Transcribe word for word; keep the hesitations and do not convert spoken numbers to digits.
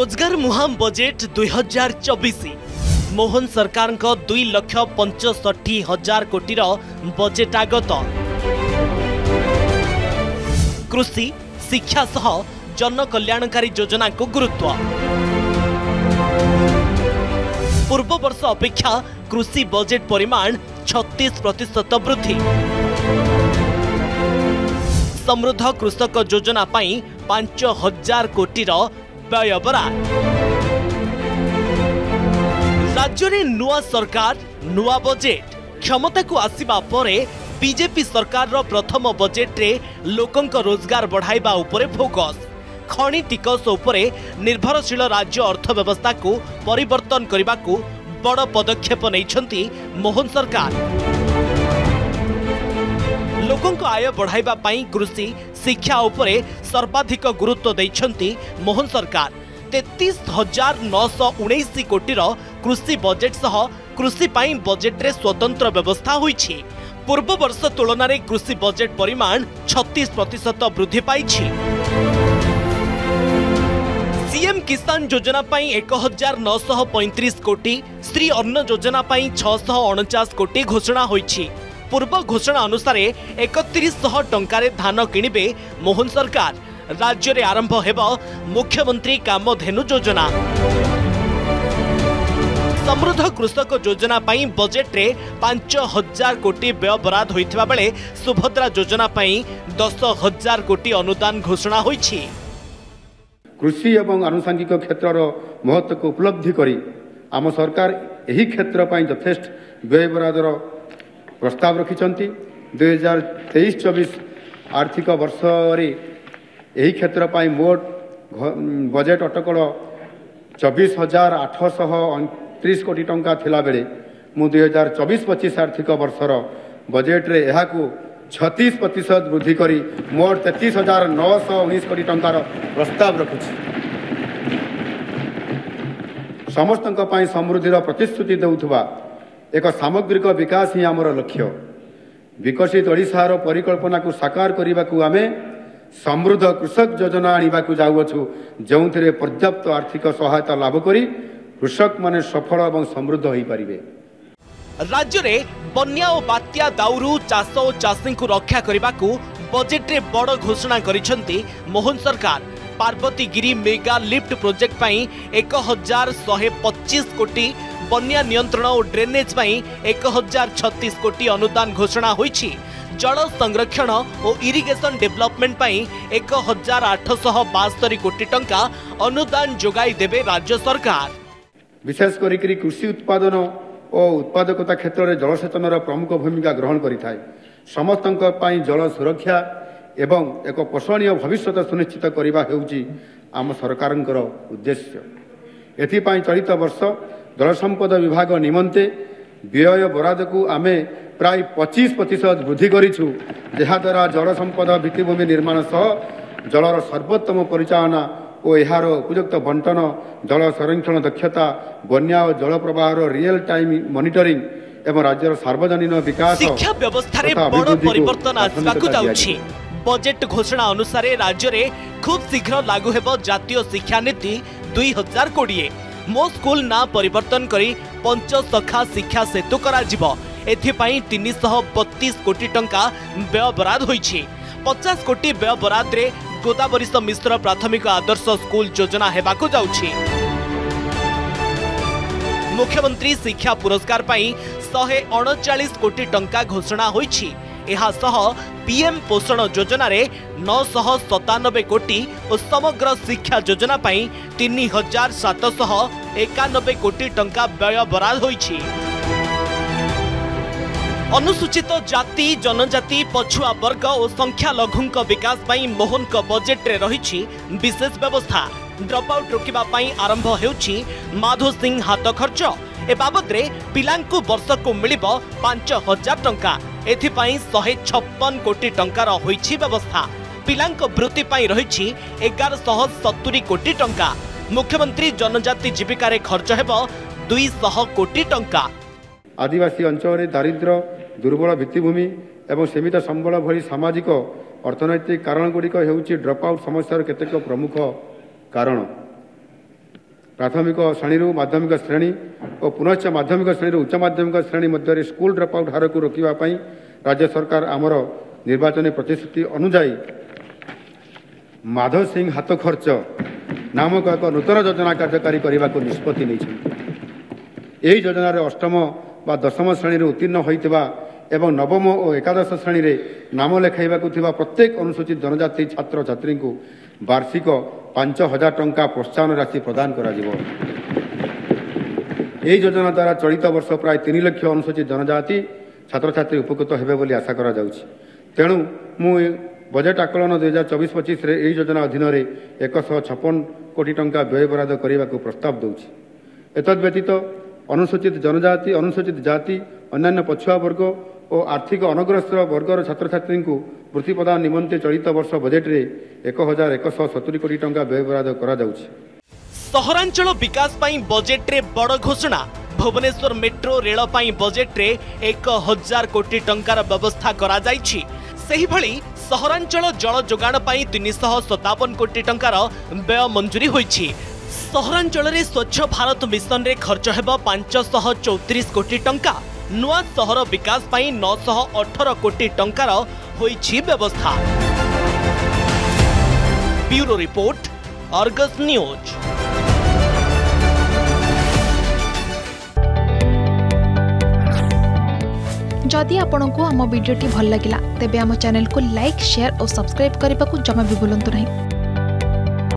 रोजगार मुहाम बजेट दुई हजार चौबीस मोहन सरकार को दुई लक्ष पंचष्ठी हजार कोटीर बजेट आगत। कृषि शिक्षा सह जन कल्याणकारी योजना को गुरुत्व। पूर्व वर्ष अपेक्षा कृषि बजेट परिमाण छत्तीस प्रतिशत वृद्धि। समृद्ध कृषक योजना पाई पांच हजार कोटीर व्यय बराद। राज्य में नुआ सरकार नुआ बजेट क्षमता को आसिबा परे बीजेपी सरकार रो प्रथम बजेट रे लोकंक रोजगार बढ़ाइबा उपरे फोकस। खणी टिकस उपरे निर्भरशील राज्य अर्थव्यवस्था को परिवर्तन करने को बड़ पदक्षेप नैछंती मोहन सरकार। लोकंक आय बढ़ाइबा पई कृषि शिक्षा उपरे सर्वाधिक गुरुत्व दैछंती मोहन सरकार। तैंतीस हजार नौश उन्नीस कोटीर कृषि बजेट सह कृषि पाई बजेट रे स्वतंत्र व्यवस्था होईछि। पूर्व वर्ष तुलन में कृषि बजेट परिमाण छत्तीस प्रतिशत वृद्धि पाइछि। सीएम किसान योजना पाई एक हजार नौश पैंतीस कोटी, श्री अन्न योजना पाई छःश अणचाश कोटी घोषणा होईछि। पूर्व घोषणा अनुसार एकत्रीस टंकार धान किणिबे मोहन सरकार। राज्य में आरंभ हेब मुख्यमंत्री कामधेनु योजना। समृद्ध कृषक योजना पाई बजेट रे पांच हजार कोटी व्यय बराद होइथिबा बेले सुभद्रा योजना पाई दस हजार कोटी अनुदान घोषणा होईछि। कृषि एवं आनुषंगिक क्षेत्र महत्व को उपलब्धि करी आम सरकार एही क्षेत्र पाई यथेष्ट व्यय बरादर प्रस्ताव रखिछंती। दुई हजार तेईस चौबीस आर्थिक वर्ष रे एही क्षेत्र पाई मोट बजेट अटकल चौबीस हजार आठश उनतीस कोटी टंका थिला बेले मु दुई हजार चौबीस पच्चीस आर्थिक वर्षर बजेट रे एहाकू छत्तीस प्रतिशत वृद्धि करी मोट तैंतीस हजार नौश उन्नीस कोटी टंकार प्रस्ताव रखुछि। समस्तक पाई समृद्धिर प्रतिश्रुति देउथुबा एक सामग्रिक विकास ही आमर लक्ष्य। विकसित ओडिशार परिकल्पना को साकार करने को आमे समृद्ध कृषक योजना आनिबा को जाउछु, जोंथिरे पर्याप्त आर्थिक सहायता लाभ करी कृषक माने सफल और समृद्ध होई परिबे। राज्य रे बन्या और बात्या दाउरू चाष और चाषी को रक्षा करने को बजेट रे बड़ घोषणा करिसेंती मोहन सरकार। पार्वतीगिरी मेगा लिफ्ट प्रोजेक्ट पाई एक हजार शहे पच्चीस कोटी, बन्या नियंत्रण और ड्रेनेज पाई एक हजार छत्तीस कोटी अनुदान घोषणा होईछि। जल संरक्षण और इरिगेशन डेवलपमेंट पाई एक हजार आठश बास्तरी कोटी टंका अनुदान जोगाई देबे राज्य सरकार। विशेष करी कृषि उत्पादन और उत्पादकता क्षेत्र में जलसेचन प्रमुख भूमिका ग्रहण करिथाय। समस्तक पाई जल सुरक्षा एवं एक पोषणीय भविष्य सुनिश्चित करने हेउची आम सरकारंकर उद्देश्य। एथिपाई चलित वर्ष जल संपद विभाग निमंते व्यय बराद को आमे प्राय पच्चीस प्रतिशत वृद्धि करिछु, जहाद्वारा जल संपद भित्तिभूमि निर्माण सह जलर सर्वोत्तम परिचालना और यार उपयुक्त बंटन, जल संरक्षण दक्षता, बन्या और जल प्रवाह रियल टाइम मॉनिटरिंग एवं राज्यर सार्वजनिक विकास शिक्षा व्यवस्था रे बड़ परिवर्तन आसबाकू जाउछि। बजेट घोषणा अनुसार राज्य में खूब शीघ्र लागू हेब जातीय शिक्षा नीति दुई हजार कोड़े। मो स्कूल ना परिवर्तन करी पंचसखा शिक्षा सेतु करा जिवो। एथिपाई तीन सौ बत्तीस कोटी टंका व्यय बराद होईछि। पचास कोटी व्यय बराद रे गोदावरीश मिश्र प्राथमिक आदर्श स्कूल योजना हेबाकू जाउछि। मुख्यमंत्री शिक्षा पुरस्कार पाई शहे अड़चाश कोटी टंका घोषणा होईछि। एहा सह पीएम पोषण योजना रे नौ सौ सतानबे कोटी और समग्र शिक्षा योजना पाई तीन हजार सातश एकानबे कोटी टंका व्यय बराद होईछि। अनुसूचित जाति जनजाति पछुआ वर्ग और संख्या लघुंक विकास पाई मोहन का बजेट रे रहिछि विशेष व्यवस्था। ड्रप आउट रोकिबा पाई आरंभ हेउछि माधो सिंह हाथ खर्च। ए बाबद रे पिलांकु वर्ष को मिलिबो पांच हजार टंका। एथिपाई शहे छप्पन कोटी टंकार होईछि व्यवस्था। पिलांक वृत्ति पाई रहिछि एगार सौ सत्तरी कोटी टंका। मुख्यमंत्री जनजाति जीविका रे खर्च हेबो दुई सौ कोटी टंका। आदिवासी अंचल दारिद्र्य, दुर्बल भित्तिभूमि एवं सीमित संबल भली सामाजिक अर्थनैतिक कारण गुड़िक हेउछि ड्रप आउट समस्यार केतेक प्रमुख कारण। प्राथमिक श्रेणी माध्यमिक श्रेणी और पुनश्च माध्यमिक श्रेणी उच्च माध्यमिक श्रेणी मध्य स्कूल ड्रप आउट हार को रोकने राज्य सरकार आमर निर्वाचन प्रतिश्रुति अनुजाई माधव सिंह हाथ खर्च नामक एक नूतन योजना कार्यकारी करने को निष्पत्ति नहीं। यही योजन अष्टम व दशम श्रेणी उत्तीर्ण होता एवं नवम और एकादश श्रेणी रे नाम लेखाइबा प्रत्येक अनुसूचित जनजाति छात्र छात्री को वार्षिक पांच हजार टंका प्रोत्साहन राशि प्रदान करा जिवो। यही योजना द्वारा चलित वर्ष प्राय तीन लाख अनुसूचित जनजाति छात्र छात्री उपकृत हेबे बोली आशा करा जाउछि। तेणु मु बजेट आकलन दुई हजार चौबीस पच्चीस यही योजना अधीन एक सौ छप्पन कोटी टंका व्यय बराद करने को प्रस्ताव दूँ। एतद व्यतीत अनुसूचित जनजाति अनुसूचित जाति अन्यान्य पछुआ वर्ग और आर्थिक अनग्रस्त वर्गर छात्र छात्री को वृत्ति प्रदान निमंते चलित वर्ष बजेट रे एक हजार एक सौ सतुरी कोटी टंका व्यय बराद करा जाउछि। सहरांचल विकास पाई बजेट रे बड़ घोषणा। भुवनेश्वर मेट्रो रेल पाई बजेट रे एक हजार कोटी टंकार व्यवस्था करा जाइछि। सेहि भली सहरांचल जल जोगाण पाई तीन सौ सतावन कोटी टंकार व्यय मंजूरी होइछि। सहरांचल रे स्वच्छ भारत मिशन रे खर्च हेबा पांच सौ चौतीस कोटी टंका। नुआ सहर विकास पाई नौ सौ अठारह कोटी टंकार होइछि व्यवस्था। Bureau report, Argus news. जदि आपंक आम भिडी भल लगा तेब आम चैनल को लाइक, शेयर और सब्सक्राइब करने को जमा भी भूलु नहीं।